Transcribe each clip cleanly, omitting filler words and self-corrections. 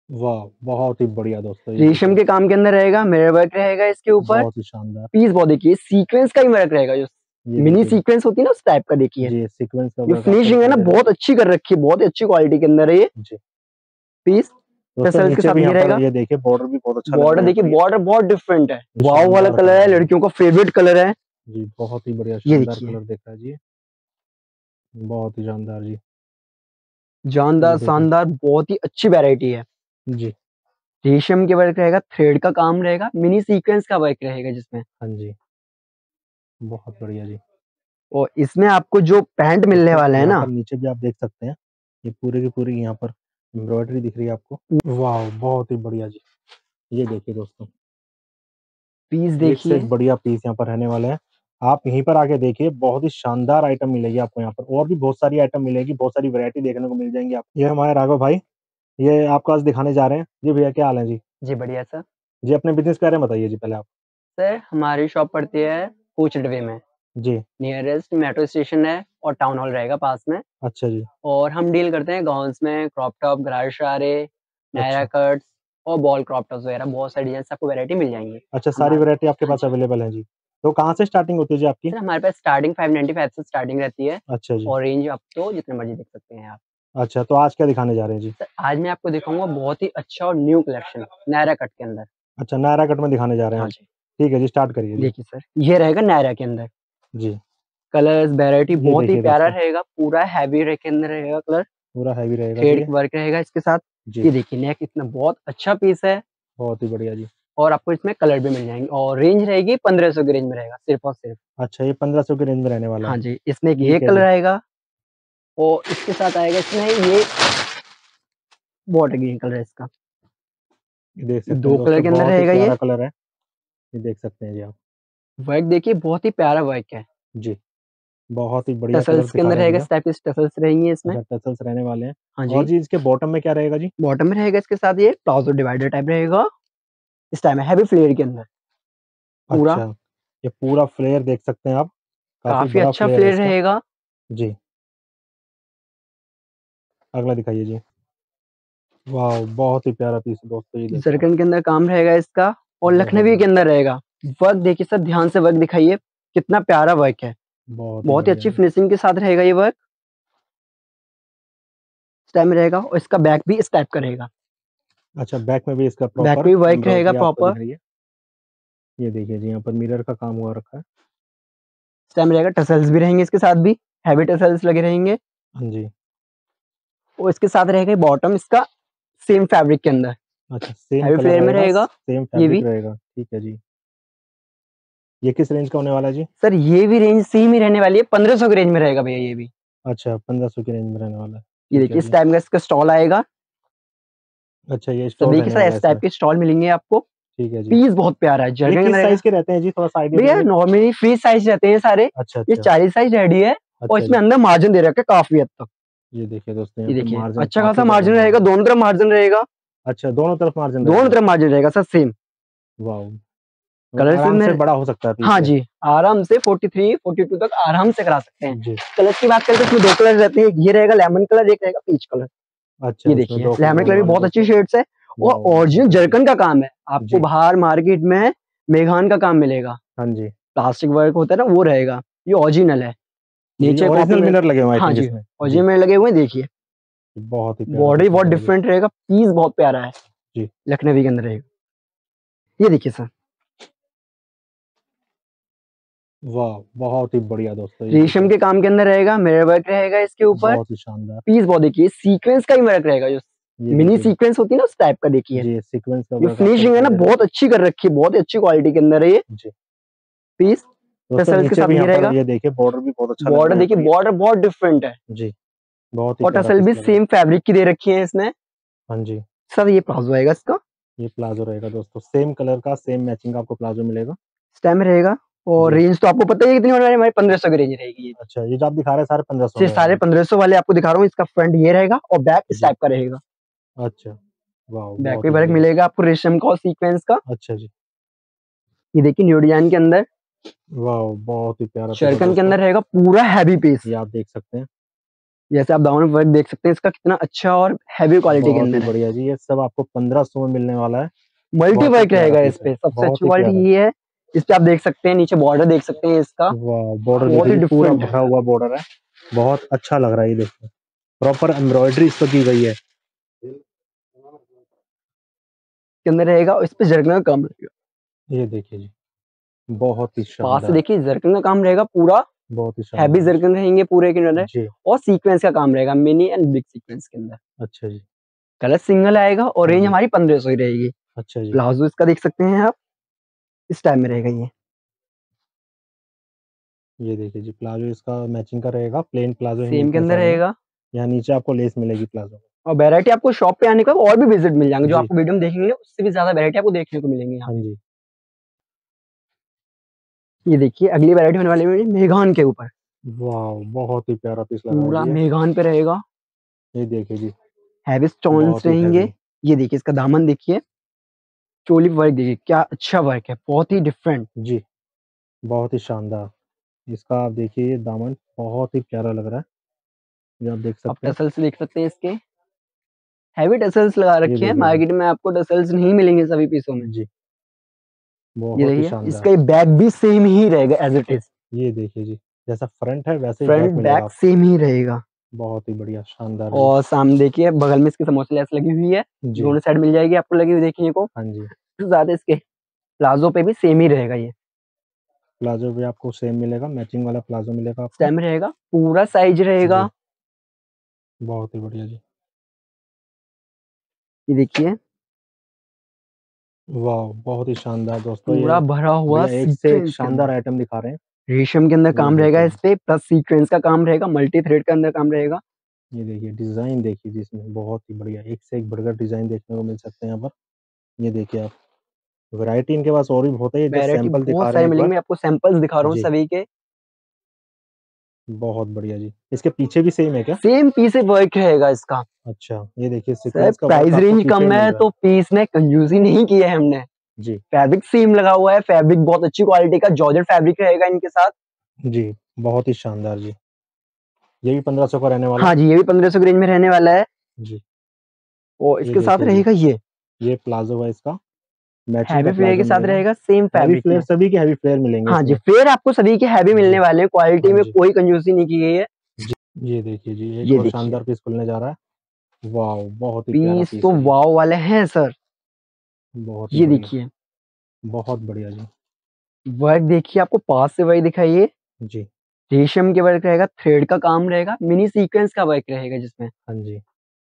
वाह, बहुत ही बढ़िया दोस्तों, ये रेशम देखिए। के काम के अंदर रहेगा, मिरर वर्क रहेगा इसके ऊपर। बहुत ही शानदार। पीस बहुत देखिए, सीक्वेंस का ही वर्क रहेगा, जो ये मिनी देखिए जी। सीक्वेंस होती है ना उस टाइप का देखिए। जी, सीक्वेंस का ये वर्क आपको फिनिशिंग है दिखाई ना दे रहा है। बहुत अच्छी कर रखी है, बहुत ही अच्छी क्वालिटी के अंदर है ये जी। पीस। दोस्तों टसल्स के नीचे साथ भी ये यहाँ पर रहेगा। ये देखिए, बॉर्डर भी बहुत अच्छा लग रहा बॉर्डर है यहाँ देखिए, पर ये। बॉर्डर बहुत डिफरेंट है, ये वाव वाला शानदार कलर है, कलर है जी। लड़कियों का फेवरेट कलर है। जी, बहुत ही बढ़िया ये शानदार देखिए, कलर दिख रहा है जी। बहुत ही शानदार जी। ये जानदार देखिए। शानदार, बहुत ही अच्छी वैरायटी है। जी। रेशम के वर्क रहेगा, थ्रेड का काम रहेगा, मिनी सीक्वेंस का वर्क रहेगा जिसमें। हाँ जी। बहुत बढ़िया जी। और इसमें आपको जो पैंट मिलने दोस्तों वाला है यहाँ ना, पर नीचे भी आप देख सकते हैं, ये पूरी की पूरी यहाँ पर एम्ब्रॉयडरी दिख रही है आपको। वाह, बहुत ही बढ़िया जी। ये देखिए दोस्तों, पीस एक से देखिए। एक बढ़िया पीस यहाँ पर रहने वाले हैं। आप यहीं पर आके देखिए, बहुत ही शानदार आइटम मिलेगी आपको यहाँ पर, और भी बहुत सारी आइटम मिलेगी, बहुत सारी वैरायटी देखने को मिल जाएंगी आप। ये हमारे राघव भाई, ये आपको आज दिखाने जा रहे हैं। जी भैया, क्या हाल है जी? जी बढ़िया सर। जी, अपने बिज़नेस के बारे में बताइए जी पहले आप। सर हमारी शॉप पड़ती है कोचडवे में, जी। नियरेस्ट मेट्रो स्टेशन है और टाउन हॉल रहेगा पास में। अच्छा जी। और हम डील करते हैं गाउन्स में, क्रॉप टॉप, गरारा शरारे, नायरा अच्छा। कट्स और बॉल क्रॉप टॉप्स वगैरह बहुत सारी डिज़ाइन आपको वैरायटी मिल जाएँगी। अच्छा, सारी हमारे वैरायटी आपके हाँ पास जी। अवेलेबल है जी। तो कहाँ से स्टार्टिंग होती है जी आपकी? सर हमारे पास स्टार्टिंग 595 से स्टार्टिंग रहती है अच्छा जी। और रेंज अप तो जितने मर्ज़ी देख सकते हैं आप। अच्छा, तो आज क्या दिखाने जा रहे हैं जी? सर आज मैं आपको दिखाऊँगा बहुत ही अच्छा और न्यू कलेक्शन नायरा कट के अंदर। अच्छा, नायरा कट में दिखाने जा रहे हैं हाँ आप। जी। ठीक है जी, स्टार्ट करिए जी। देखिए सर, ये रहेगा नायरा के अंदर। जी। कलर्स वैरायटी ये बहुत ही देखिए प्यारा दोस्तों, रहेगा, पूरा हेवी रे के अंदर रहेगा कलर। पूरा हेवी रहेगा जी थ्रेड ये। वर्क रहेगा इसके साथ। जी। ये देखिए नेक इतना बहुत अच्छा पीस है बहुत ही बढ़िया जी। और आपको इसमें कलर भी मिल जाएँगे और रेंज रहेगी 1500 की रेंज में रहेगा सिर्फ़ और सिर्फ़। अच्छा, ये 1500 की रेंज में रहने वाला हाँ है। जी, इसमें एक ये ठीक है कलर जी। आएगा और इसके साथ आएगा इसमें ये बॉटल ग्रीन कलर है इसका। ये देख ये सकते हैं 2 कलर दोस्तों, के अंदर बहुत ही रहेगा ये। प्यारा कलर है। ये देख सकते हैं जी आप। वर्क देखिए बहुत ही प्यारा वर्क है। जी, बहुत ही बढ़िया कलर टसल्स के दिखा अंदर रहे हैं रहेगा, भैया। इस टाइप की टसल्स रहेंगी इसमें। अच्छा, टसल्स रहने वाले हैं। हाँ और जी, जी इसके बॉटम में क्या रहेगा जी? बॉटम में रहेगा इसके साथ ये प्लाज़ो डिवाइडर टाइप रहेगा, इस टाइप में हेवी फ्लेयर के अंदर पूरा। अच्छा, ये पूरा फ्लेयर देख सकते हैं आप, काफ़ी काफ़ी बड़ा अच्छा फ्लेयर है फ्लेयर इसका। रहेगा। जी, अगला दिखाइए जी। वाओ! बहुत ही प्यारा पीस है दोस्तों, ये देखिए आप। ज़रकन के अंदर काम रहेगा इसका और लखनवी के ज़बरदस्त। अंदर रहेगा। वर्क देखिए सर, ध्यान से वर्क दिखाइए, कितना प्यारा वर्क है। बहुत ही बहुत ही बढ़िया अच्छी जी। फिनिशिंग के साथ रहेगा ये वर्क, इस टाइप में रहेगा और इसका बैक भी इस टाइप का रहेगा। अच्छा, बैक में भी इसका बैक प्रॉपर में भी वर्क रहेगा एम्ब्रॉयडरी आपको प्रॉपर, दिख रही है। ये देखिए जी, यहाँ पर मिरर का काम हुआ रखा है। इस टाइप में रहेगा, टसल्स भी रहेंगे इसके साथ भी, हेवी टसल्स लगे रहेंगे हाँ जी। और इसके साथ रहेगा बॉटम इसका सेम फैब्रिक के अंदर, अच्छा, सेम हेवी कलर फ्लेयर में रहेगा, रहेगा सेम ये फैब्रिक भी। रहेगा। ठीक है जी। ये किस रेंज का होने वाला है जी? सर ये भी रेंज सेम ही रहने वाली है, 1500 की रेंज में रहेगा भैया ये भी। अच्छा, 1500 की रेंज में रहने वाला है। ये ठीक है देखिए इस जी। टाइप का इसका स्टॉल आएगा, अच्छा, ये स्टोर सभी के रहने साथ वाला है इस टाइप इसमें। के स्टॉल मिलेंगे आपको। ठीक है जी। पीस बहुत प्यारा है, ये जर्गन के अंदर किस रहेगा। साइज़ के रहते हैं जी? थोड़ा-सा आइडिया भैया दीजिए। नॉर्मली फ्री साइज रहते हैं सारे, अच्छा, ये अच्छा। 40 साइज रेडी है और अच्छा इसमें जी। अंदर मार्जिन दे रखा है काफ़ी हद तक। ये देखिए दोस्तों, यहाँ ये पे देखिए मार्जिन अच्छा काफ़ी खासा ज़्यादा मार्जिन मिल रहा रहेगा, है। दोनों तरफ मार्जिन रहेगा, अच्छा, दोनों तरफ मार्जिन दोनों रहेगा। तरफ मार्जिन रहेगा सर सेम। वाओ! मतलब कलर्स आराम से में बड़ा हो सकता है पीस हाँ ये। जी, आराम से 43, 42 तक आराम से करा सकते हैं। जी। कलर्स की बात करें तो इसमें 2 कलर रहते हैं, ये रहेगा लेमन कलर, एक रहेगा पीच कलर। अच्छा, ये इसमें देखिए 2 कलर लेमन रहने कलर भी वाले हैं बहुत अच्छी दोस्तों। शेड्स है और वाओ! ओरिजिनल बहुत अच्छी। जरकन का काम है। आपको जी। बाहर मार्केट में मेघान का काम मिलेगा, हाँ जी। प्लास्टिक वर्क होता है ना वो रहेगा, ये ओरिजिनल है। जी, नीचे कॉपी ओरिजिनल में मिरर लगे हुए हैं आई हाँ थिंक जी, इसमें। जी, ओरिजिनल में लगे हुए हैं देखिए। बहुत ही प्यारा बॉडी पीस लग बहुत रहा है जी। डिफरेंट रहेगा, पीस बहुत प्यारा है, जी। लखनवी के अंदर रहेगा। ये देखिए सर, वाह! बहुत ही बढ़िया दोस्तों, ये देखिए रेशम आप। के काम के अंदर रहेगा, मिरर वर्क रहेगा इसके ऊपर। बहुत ही शानदार। पीस बहुत देखिए, सीक्वेंस का ही वर्क रहेगा, जो ये मिनी देखिए जी। सीक्वेंस होती है ना उस टाइप का देखिए। जी, सीक्वेंस का ये वर्क आपको फिनिशिंग है दिखाई ना दे रहा है। बहुत अच्छी कर रखी है, बहुत ही अच्छी क्वालिटी के अंदर है ये जी। पीस। दोस्तों टसल्स के नीचे साथ भी ये यहाँ पर रहेगा, ये देखिए, बॉर्डर भी बहुत अच्छा लग रहा बॉर्डर है यहाँ देखिए, पर ये। बॉर्डर बहुत डिफरेंट है जी, बहुत ही और प्यारा टसल पीस भी लग रहा है। सेम फैब्रिक की दे रखी है इसमें। हाँ जी। सर ये प्लाजो आएगा इसका, ये प्लाज़ो रहेगा दोस्तों, सेम कलर का, सेम मैचिंग का आपको प्लाज़ो मिलेगा। स्टेम रहेगा और जी। रेंज तो आपको पता ही है कितनी होने वाली है, हमारी 1500 की रेंज रहेगी ये। अच्छा, ये जो आप दिखा रहे हैं सारे 1500 ये में रहेंगे सारे जी। 1500 वाले आपको दिखा रहा हूँ, इसका फ्रंट ये रहेगा और बैक इस जी। टाइप का रहेगा। अच्छा। वाओ! बैक बहुत में ही वर्क बढ़िया। मिलेगा आपको रेशम का और सीक्वेंस का। अच्छा जी। ये देखिए न्यू डिजाइन के अंदर वाओ! बहुत ही प्यारा पीस है शर्कन के दोस्तों। अंदर रहेगा, पूरा हैवी पीस। ये आप देख सकते हैं। जैसे आप दामन वर्क देख सकते हैं, इसका कितना अच्छा और हैवी क्वालिटी के बहुत ही अंदर है। बढ़िया जी, ये सब आपको 1500 में मिलने वाला है। मल्टी बहुत ही वर्क प्यारा रहेगा पीस इस है, पे, सबसे बहुत अच्छी ही प्यारा। क्वालिटी ये है। इस पे आप देख सकते हैं, नीचे बॉर्डर देख सकते हैं इसका, वाह, बॉर्डर बहुत देखिए ही जी, पूरा डिफरेंट है। भरा हुआ बॉर्डर है। बहुत अच्छा लग रहा है ये देखिए, प्रॉपर एम्ब्रॉयडरी इस पर की गई है। के अंदर रहेगा और इस पे जरकन का काम रहेगा। ये देखिए जी, बहुत ही पास से शानदार, देखिए, जरकन का काम रहेगा पूरा, बहुत ही हैवी शानदार जरकन रहेंगे पूरे के अंदर। जी। और सीक्वेंस का काम रहेगा, मिनी एंड बिग सीक्वेंस के अंदर। अच्छा जी। कलर सिंगल आएगा और रेंज जी। हमारी 1500 ही रहेगी। अच्छा जी। प्लाजो इसका देख सकते हैं आप, इस टाइप में रहेगा ये। ये देखिए जी, प्लाजो इसका मैचिंग का रहेगा, प्लेन प्लाजो ही सेम के मिलते हैं अंदर सारे में। रहेगा। यहाँ नीचे आपको लेस मिलेगी प्लाजो में। और वैरायटी आपको शॉप पे आने के बाद और भी विजिट मिल जाएंगे, जो जी। आपको वीडियो में देखेंगे उससे भी ज्यादा वैरायटी आपको देखने को मिलेंगी यहाँ हाँ पे। जी। ये देखिए, अगली वैरायटी होने वाली है मेघान के ऊपर। वाह, बहुत ही प्यारा पीस लग रहा है पूरा जी ये। मेघान पे रहेगा, ये देखिए जी, हैवी स्टोन्स बहुत ही रहेंगे। हैवी। ये देखिए, इसका दामन देखिए, चोली वर्क देखिए, क्या अच्छा वर्क है, बहुत ही डिफरेंट। जी, बहुत ही शानदार। इसका आप देखिए, ये दामन बहुत ही प्यारा लग रहा है, ये आप देख आप सकते हैं। टसल्स देख सकते हैं इसके, हैवी टसल्स लगा ये रखे हैं। देखिए जी। मार्केट में आपको टसल्स नहीं मिलेंगे सभी पीसों में। जी, ये बहुत ही देखिए, शानदार। इसका ये बैक भी सेम ही रहेगा एज इट इज। ये देखिए जी, जैसा फ्रंट है वैसे ही बैक फ्रंट मिलेगा बैक आपको। सेम ही रहेगा। बहुत ही बढ़िया, शानदार जी। और सामने देखिए, बगल में इसके समोसे लेस लगी हुई है, जी। दोनों साइड मिल जाएगी आपको लगी हुई देखने को। हाँ जी। ज्यादा इसके प्लाजो पे भी सेम ही रहेगा ये। प्लाजो भी आपको सेम मिलेगा, मैचिंग वाला प्लाजो मिलेगा आपको। सेम रहेगा, पूरा साइज जी, रहेगा। बहुत ही बढ़िया जी। ये देखिए, वाह, बहुत ही शानदार दोस्तों, ये पूरा भरा हुआ बढ़िया, एक से एक सीक्वेंस के शानदार अंदर, आइटम दिखा रहे हैं। रेशम के अंदर ये काम रहेगा देखिए इस जी, पे, प्लस सीक्वेंस का काम रहेगा, मल्टी थ्रेड के अंदर काम रहेगा। ये देखिए डिजाइन देखिए जी, इसमें बहुत ही बढ़िया, एक से एक बढ़कर डिजाइन देखने को मिल सकते हैं यहाँ पर। ये देखिए आप, वैरायटी इनके पास और भी बहुत है, ये जस्ट वैरायटी सैंपल दिखा बहुत रहे सारे हैं एक मिलेंगे, बार। मैं आपको सैंपल्स दिखा रहा हूँ जी, सभी के। बहुत बढ़िया जी। इसके पीछे भी सेम है क्या? सेम पीस वर्क रहेगा इसका। अच्छा, ये देखिए सर सीक्वेंस का वर्क प्राइस आपको रेंज पीछे भी कम मिल है रहा है। तो पीस में कंजूसी नहीं की है हमने। जी। फैब्रिक सेम लगा हुआ है, फैब्रिक बहुत अच्छी क्वालिटी का जॉर्जेट फैब्रिक रहेगा इनके साथ। जी, बहुत ही शानदार जी। ये भी 1500 का रहने वाला हाँ है। जी, ये भी 1500 की रेंज में रहने वाला है। जी। और ये इसके साथ देखिए जी, रहेगा ये प्लाजो है इसका, मैचिंग का हैवी फ्लेयर के प्लाजो साथ मिलेगा। रहेगा, सेम हैवी फैब्रिक फ्लेयर, में। सभी के हैवी फ्लेयर मिलेंगे हाँ जी, इसमें। फ्लेयर आपको सभी के हैवी जी। मिलने वाले हैं, क्वालिटी हाँ में जी। कोई कंजूसी नहीं की गई है। जी, ये देखिए जी, एक ये और देखिए, शानदार पीस खुलने जा रहा है। वाह, बहुत ही प्यारा पीस पीस तो है जी। वाव वाले हैं सर। बहुत ही ये बढ़िया, देखिए, बहुत बढ़िया जी। वर्क देखिए, आपको पास से वर्क दिखाइए। जी। रेशम के वर्क रहेगा, थ्रेड का काम रहेगा, मिनी सीक्वेंस का वर्क रहेगा जिसमें। हाँ जी,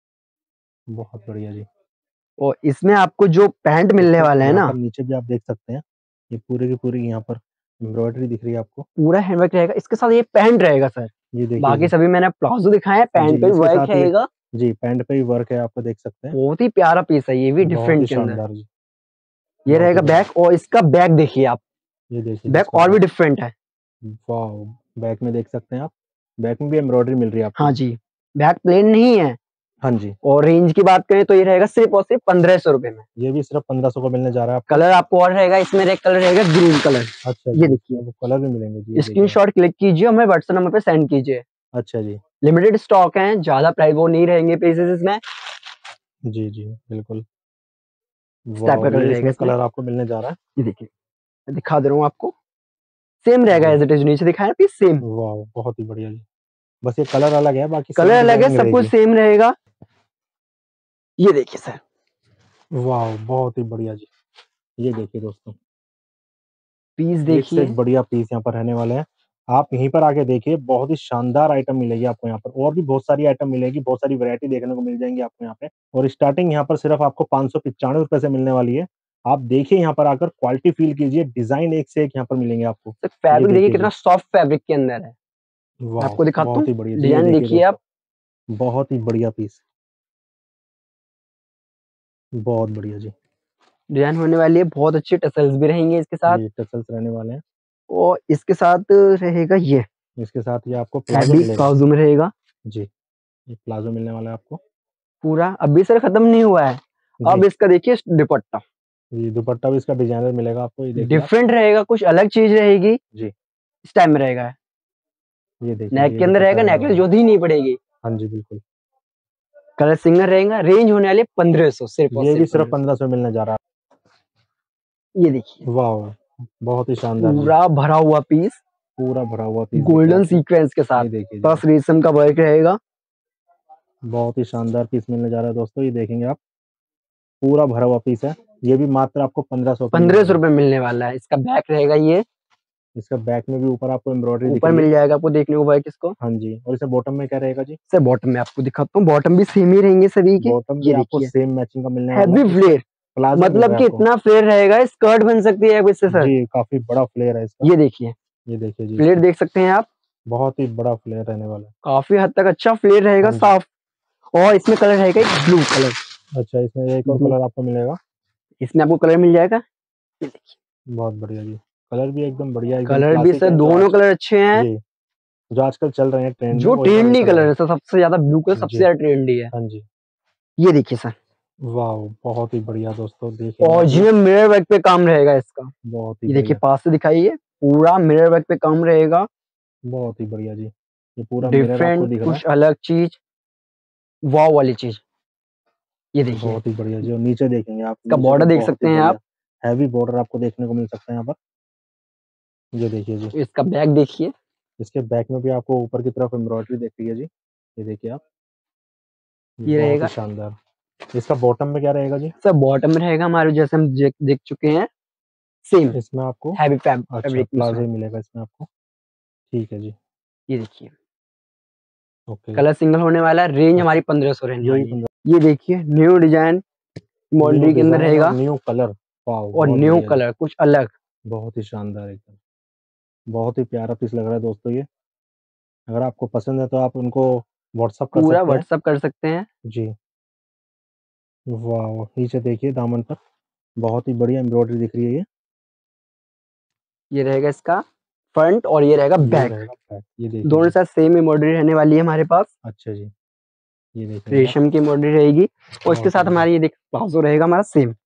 बहुत बढ़िया जी। और इसमें आपको जो पैंट मिलने दोस्तों वाला है यहाँ ना, पर नीचे भी आप देख सकते हैं, ये पूरी की पूरी यहाँ पर एम्ब्रॉयडरी दिख रही है आपको। पूरा हैंडवर्क रहेगा, इसके साथ ये पैंट रहेगा सर। ये देखिए बाकी जी। सभी मैंने प्लाजो दिखाए हैं, जी, पैंट पे भी इसके वर्क साथ ये, रहेगा। जी, पैंट पे भी वर्क है, आपको देख सकते हैं। बहुत ही प्यारा पीस है, ये भी बहुत ही डिफरेंट के अंदर। शानदार जी, ये बहुत ही रहेगा बढ़िया। बैक, और इसका बैक देखिए आप, ये देखिए जी बैक इसका और भी बैक। डिफरेंट है। वाह, बैक में देख सकते हैं आप, बैक में भी एम्ब्रॉयडरी मिल रही है हाँ आपको। जी, बैक प्लेन नहीं है। हाँ जी। और रेंज की बात करें तो ये रहेगा सिर्फ और सिर्फ 1500 रुपए में। ये भी सिर्फ 1500 को मिलने जा रहा है आपको। कलर आपको और रहेगा, इसमें एक कलर रहेगा ग्रीन कलर। अच्छा ये जी, देखिए, इसमें कलर भी मिलेंगे जी, ये देखिए आप। स्क्रीनशॉट क्लिक कीजिए, हमें व्हाट्सएप नंबर पे सेंड कीजिए। अच्छा जी। लिमिटेड स्टॉक है, ज्यादा प्राइस वो नहीं रहेंगे पीसेस इसमें। जी, जी, बिल्कुल। इस टाइप वाह, का कलर ये रहेगा इसमें इसमें। कलर आपको मिलने जा रहा है। ये देखिए, मैं दिखा दे रहा हूँ आपको, सेम रहेगा जी। एज इट इज, नीचे दिखाया पीस सेम। वाह, बहुत ही बढ़िया जी। बस ये कलर अलग है, बाकी कलर सेम अलग है, डिजाइनिंग सब कुछ रहेगी। सेम रहेगा। ये देखिए सर, वाह, बहुत ही बढ़िया जी। ये देखिए दोस्तों, पीस एक से देखिए। एक बढ़िया पीस यहाँ पर रहने वाले हैं। आप यहीं पर आके देखिए, बहुत ही शानदार आइटम मिलेगी आपको यहाँ पर, और भी बहुत सारी आइटम मिलेगी, बहुत सारी वैरायटी देखने को मिल जाएंगी आपको यहाँ पे। और स्टार्टिंग यहाँ पर सिर्फ आपको 595 रुपए से मिलने वाली है। आप देखिए यहाँ पर आकर, क्वालिटी फील कीजिए, डिजाइन एक से एक यहाँ पर मिलेंगे आपको। सर ये फैब्रिक देखिए देखिए कितना जी। सॉफ्ट फैब्रिक के अंदर है। मैं वाह, आपको दिखाता बहुत हूँ, ही बढ़िया जी, ये डिजाइन देखिए देखिए आप। दोस्तों, बहुत ही बढ़िया पीस, बहुत बढ़िया जी। डिजाइन होने वाली है, बहुत अच्छे टसल्स भी रहेंगे इसके साथ। ये टसल्स रहने वाले हैं। और इसके साथ रहेगा ये इसके साथ ये आपको प्लाजो हैवी मिलेगा। प्लाजो में रहेगा। जी, ये प्लाजो मिलने वाला है आपको। पूरा अभी सर खत्म नहीं हुआ है। अब जी, इसका देखिए दुपट्टा, ये दुपट्टा भी इसका डिजाइनर मिलेगा आपको, ये देखिए आप। डिफरेंट रहेगा, कुछ अलग चीज रहेगी। जी, इस टाइम में रहेगा, ये देखिए जी, नेक ये के अंदर दुपट्टा रहेगा, रहने नेकलेस वाला है। जो ही नहीं पड़ेगी। हाँ जी, बिल्कुल। कलर सिंगल रहेगा, रेंज होने वाली है 1500 सिर्फ और ये भी सिर्फ सिर्फ 1500। 1500 मिलने जा रहा ये देखिए है। वाओ! बहुत ही शानदार जी। पूरा भरा हुआ पीस पूरा भरा हुआ पीस दिख रहा है गोल्डन आपको। सीक्वेंस के साथ ये देखिए जी, प्लस रेशम का वर्क रहेगा। बहुत ही शानदार पीस मिलने जा रहा है दोस्तों, ये देखेंगे आप। पूरा भरा हुआ पीस है। ये भी मात्र आपको 1500 का मिल 1500 जाएगा। रुपए मिलने वाला है। इसका बैक रहेगा ये, इसका बैक में भी ऊपर आपको एम्ब्रॉयडरी दिख ऊपर रही है। मिल जाएगा आपको देखने को वर्क इसको। हाँ जी, और इसमें बॉटम में क्या रहेगा जी? सर बॉटम में आपको दिखाता हूँ, बॉटम भी सेम ही रहेंगे सभी के। बॉटम भी ये आपको देखिए सेम मैचिंग का मिलने वाला हैवी है। इसका फ्लेयर, प्लाज़ो मिल मतलब रहा है कि आपको। इतना फ्लेयर रहेगा स्कर्ट बन सकती है इससे सर। जी, काफ़ी बड़ा फ्लेयर है इसका। ये देखिए ये देखिए जी फ्लेयर इसका। देख सकते हैं आप, बहुत ही बड़ा फ्लेयर रहने वाला है। काफी हद तक अच्छा फ्लेयर रहेगा हाँ जी। साफ। और इसमें कलर रहेगा एक ब्लू कलर। अच्छा, इसमें एक और कलर आपको मिलेगा। इसमें आपको कलर मिल जाएगा, ये देखिए बहुत बढ़िया जी। कलर भी एकदम बढ़िया, एकदम कलर भी क्लासिक सर है जो दोनों आज कलर अच्छे हैं। जी, जो आजकल चल रहे हैं ट्रेंड में जो वही वाले ट्रेंडी कलर कलर हैं। है सर, सबसे ज्यादा ब्लू कलर सबसे जी, ज्यादा ट्रेंडी है। हाँ जी। ये देखिए सर, वाओ! बहुत ही बढ़िया दोस्तों, देखेंगे और आप ये। जिसमें मिरर वर्क पे काम रहेगा इसका। बहुत ही ये देखिए बढ़िया, पास से दिखाइए, पूरा मिरर वर्क पे काम रहेगा। बहुत ही बढ़िया जी। ये पूरा मिरर आपको डिफरेंट दिख रहा है। कुछ अलग चीज, वाव वाली चीज। ये देखिए बहुत ही बढ़िया जी, और नीचे देखेंगे आप, इसका नीचे तो बॉर्डर देख बहुत ही सकते हैं आप। बढ़िया हैवी बॉर्डर आपको देखने को मिल सकता है यहाँ पर। ये देखिए जी। इसका बैक देखिए, इसके बैक में भी आपको ऊपर की तरफ एम्ब्रॉयडरी दिख रही है जी। ये देखिए आप, ये बहुत ही रहेगा शानदार। इसका बॉटम में क्या रहेगा जी? सर। बॉटम में रहेगा हमारे जैसे हम देख चुके हैं सेम इसमें आपको हैवी अच्छा फैब्रिक प्लाज़ो इसमें। ही मिलेगा इसमें आपको। ठीक है जी, ये देखिए ओके। कलर सिंगल होने वाला है, रेंज अच्छा, हमारी 1500 रहने ये भी वाली है। 15 ये देखिए न्यू डिजाइन न्यू मॉन्ड्री के अंदर डिज़ाइन और रहेगा, न्यू कलर। वाओ! और बहुत न्यू बढ़िया जी। कलर कुछ अलग। बहुत ही शानदार एकदम। बहुत ही प्यारा पीस लग रहा है दोस्तों ये। अगर आपको पसंद है तो आप उनको व्हाट्सएप कर पूरा सकते हैं। व्हाट्सअप कर सकते हैं। जी, वाओ! नीचे देखिए दामन पर बहुत ही बढ़िया एम्ब्रॉयडरी दिख रही है ये। ये रहेगा इसका फ्रंट और ये रहेगा ये बैक, रहेगा बैक, ये देखिए दोनों जी। साथ सेम एम्ब्रॉयडरी रहने वाली है हमारे पास। अच्छा जी, ये देखेंगे आप। रेशम की एम्ब्रॉयडरी रहेगी, और इसके बहुत ही साथ बढ़िया। हमारी ये देख प्लाजो रहेगा हमारा सेम।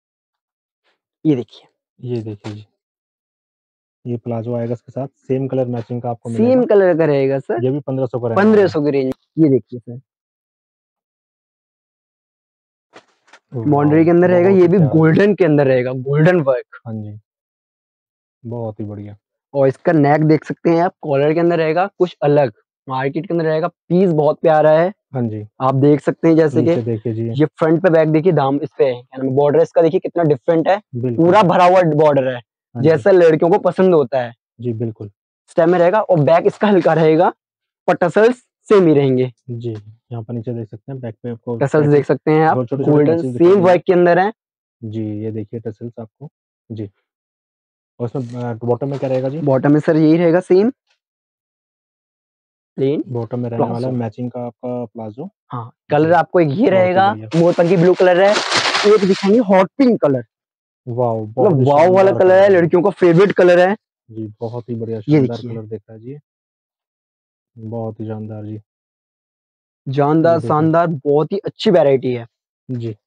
ये देखिए ये देखिए जी, ये प्लाज़ो आएगा इसके साथ, सेम कलर मैचिंग का आपको सेम मिलेगा। कलर का रहेगा सर, ये भी 1500 का रहने वाला है। 1500 की रेंज। ये देखिए सर वाओ! मॉन्ड्री के अंदर रहेगा, बहुत ये ही भी प्यारा जी। गोल्डन के अंदर रहेगा, गोल्डन वर्क। हाँ जी, बहुत ही बढ़िया। और इसका नेक देख सकते हैं आप, कॉलर के अंदर रहेगा कुछ अलग, मार्केट के अंदर रहेगा। पीस बहुत प्यारा है, हाँ जी, आप देख सकते हैं जैसे कि नीचे देखिए जी, ये फ्रंट पे बैक देखिए, दाम इस पे बॉर्डर इसका देखिए कितना डिफरेंट है। बिल्कुल। पूरा भरा हुआ बॉर्डर है, हाँ जी, जैसा लड़कियों को पसंद होता है जी बिल्कुल। इस टाइम में रहेगा। और बैक इसका हल्का रहेगा, पर टसल्स सेम ही रहेंगे। जी, यहाँ पर नीचे देख सकते हैं बैक पे आपको टसल्स पैचेज़ देख सकते हैं आप, दो छोटे-छोटे गोल्डन पैचेज़ दिखाई सेम देंगे। वर्क के अंदर है। जी, ये देखिए टसल्स आपको। जी, और इसमें बॉटम में क्या रहेगा जी? बॉटम में सर यही रहेगा सेम प्लेन बॉटम में रहने वाला है प्लाजो। मैचिंग का आपका प्लाज़ो। हाँ कलर जी, आपको एक ये बहुत ही रहेगा, बढ़िया। मोरपंखी ब्लू कलर है। एक दिखाएंगे हॉट पिंक कलर, वाओ! बहुत मतलब ही वाव वाला शानदार कलर कलर है, है ये। लड़कियों का फेवरेट कलर है। जी, बहुत ही बढ़िया ये शानदार देखिए कलर दिख रहा है जी ये। बहुत ही शानदार जी। ये जानदार देखिए। शानदार, बहुत ही अच्छी वैरायटी है। जी,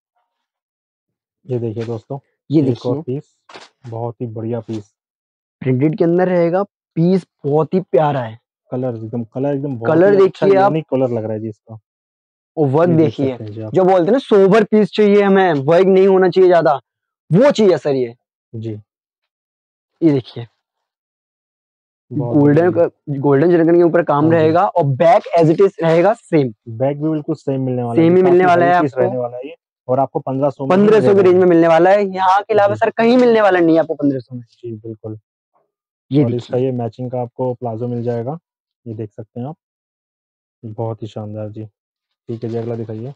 ये देखिए दोस्तों, ये एक और देखिए पीस, बहुत ही बढ़िया पीस। प्रिंटेड के अंदर रहेगा, पीस बहुत ही प्यारा है। कलर एकदम बहुत ही कलर अच्छा देखिए आप, यूनिक कलर लग रहा है जी इसका। और वर्क ये देख देखिए, सकते हैं जी आप। जो बोलते हैं ना सोबर पीस चाहिए हमें, वर्क नहीं होना चाहिए ज्यादा, वो चीज है सर ये। जी, ये देखिए बहुत बढ़िया जी। गोल्डन जरकन के ऊपर काम हाँ जी, रहेगा, और बैक एज इट इज रहेगा सेम। बैग भी बिल्कुल सेम मिलने वाला है जी, सेम ही मिलने काफ़ी वाला हैवी है पीस आपको, रहने वाला है ये, और आपको 1500 में ही 1500 की मिलेगा रेंज ये। में मिलने वाला है। यहाँ के अलावा जी, सर कहीं मिलने वाला नहीं है आपको 1500 में। जी बिल्कुल। ये और इसका देखिए, ये मैचिंग का आपको प्लाज़ो मिल जाएगा, ये देख सकते हैं आप। बहुत ही शानदार जी। ठीक है जी, अगला दिखाइए।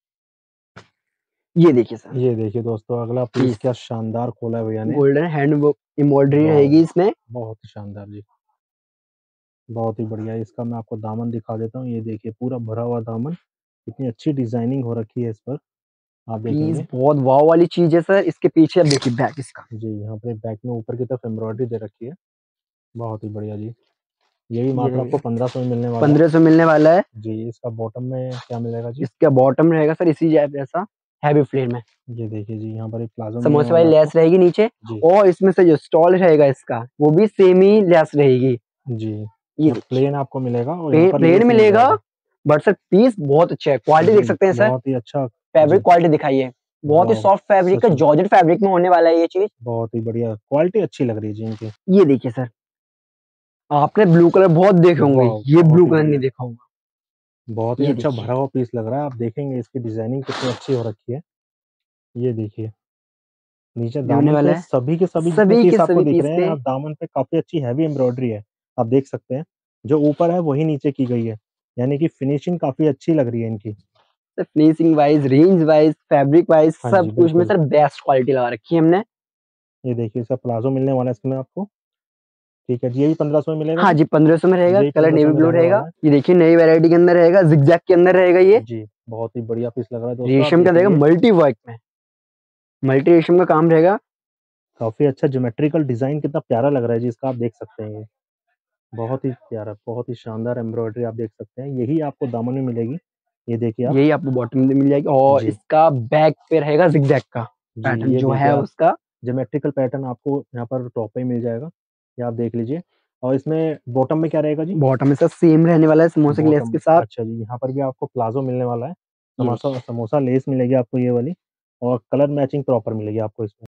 ये देखिए सर ये देखिए दोस्तों, अगला पीस पीस क्या शानदार खोला है भैया ने। Golden hand embroidery wow! रहेगी इसमें। बहुत ही शानदार जी। बहुत ही बढ़िया, इसका मैं आपको दामन दिखा देता हूँ। ये देखिए पूरा भरा हुआ दामन, कितनी अच्छी डिज़ाइनिंग हो रखी है इस पर, आप पीस देखेंगे। बहुत वाव वाली चीज है सर। इसके पीछे अब देखिए बैक इसका, जी, यहाँ पे बैक में ऊपर की तरफ एम्ब्रॉयडरी दे रखी है। बहुत ही बढ़िया जी। ये भी ये मात्र आपको रहेगा 1500 में मिलने वाला है। 1500 मिलने वाला है। जी, इसका बॉटम में क्या मिलेगा जी? इसका बॉटम रहेगा सर इसी जैसा हैवी फ्लेयर में, ये देखिए जी, यहाँ पर एक प्लाज़ो मिलने समोसे वाला वाली है आपको। लेस रहेगी नीचे। जी, और इसमें से जो स्टॉल रहेगा इसका, वो भी सेम ही लेस रहेगी। जी। ये यहाँ देखिए प्लेन आपको मिलेगा और यहाँ पर प्लेन लेस मिल मिलेगा, जाएगा। बट सर पीस बहुत अच्छा है, क्वालिटी देख सकते हैं सर, बहुत ही अच्छा। फैब्रिक जी, क्वालिटी दिखाइए, बहुत ही वाह! सॉफ्ट फैब्रिक सच है, में जॉर्जेट फैब्रिक में होने वाला है ये चीज़। बहुत ही बढ़िया, क्वालिटी अच्छी लग रही है जी इनकी। ये देखिए सर, आपने ब्लू कलर बहुत देखे होंगे, वाह! ये ब्लू बहुत ही कलर नहीं बढ़िया, देखा होगा। बहुत ही ये अच्छा देखिए, भरा हुआ पीस लग रहा है। आप देखेंगे इसकी डिज़ाइनिंग कितनी अच्छी हो रखी है। ये देखिए, नीचे ये होने दामन वाला पे है, सभी के सभी जितने सभी के पीस आपको सभी दिख पीस रहे हैं, पे आप दामन पे काफ़ी अच्छी हेवी एम्ब्रॉयडरी है। आप देख सकते हैं, जो ऊपर है वही नीचे की गई है। यानी कि फिनिशिंग काफ़ी अच्छी लग रही है इनकी। Sir finishing wise, range wise, fabric wise हाँ सब जी, कुछ में बिल्कुल। सर बेस्ट क्वालिटी लगा रखी है हमने। ये देखिए इसका प्लाज़ो मिलने वाला है इसमें आपको। ठीक है जी, ये भी 1500 में मिलेगा हाँ जी? जी, 1500 में रहेगा, ये भी कलर 1500 नेवी में ब्लू रहने रहेगा। वाला है। ये देखिए नई वैरायटी के अंदर रहेगा, ज़िगज़ैग के अंदर रहेगा ये, जी, बहुत ही बढ़िया पीस लग रहा है दोस्तों, आप रेशम का देख रहेगा लीजिए। मल्टी वर्क में, मल्टी रेशम का काम रहेगा। काफ़ी अच्छा ज्योमेट्रिकल डिज़ाइन कितना प्यारा लग रहा है जी इसका, आप देख सकते हैं ये। बहुत ही प्यारा, बहुत ही शानदार एम्ब्रॉयडरी आप देख सकते हैं। यही आपको दामन में मिलेगी। ये देखिए आप। यही आपको बॉटम में मिल जाएगी और जी, इसका बैक पे रहेगा ज़िगज़ैग का जी, पैटर्न ये जो देखिए है आप उसका। ज्योमेट्रिकल पैटर्न आपको यहाँ पर टॉप पे ही मिल जाएगा। ये आप देख लीजिए और इसमें बॉटम में क्या रहेगा जी? बॉटम इसका सेम रहने वाला है समोसे की लेस बॉटम के साथ। अच्छा जी, यहाँ पर भी आपको प्लाज़ो मिलने वाला है। ये देखिए। समोसा लेस मिलेगी आपको ये वाली और कलर मैचिंग प्रॉपर मिलेगी आपको इसमें।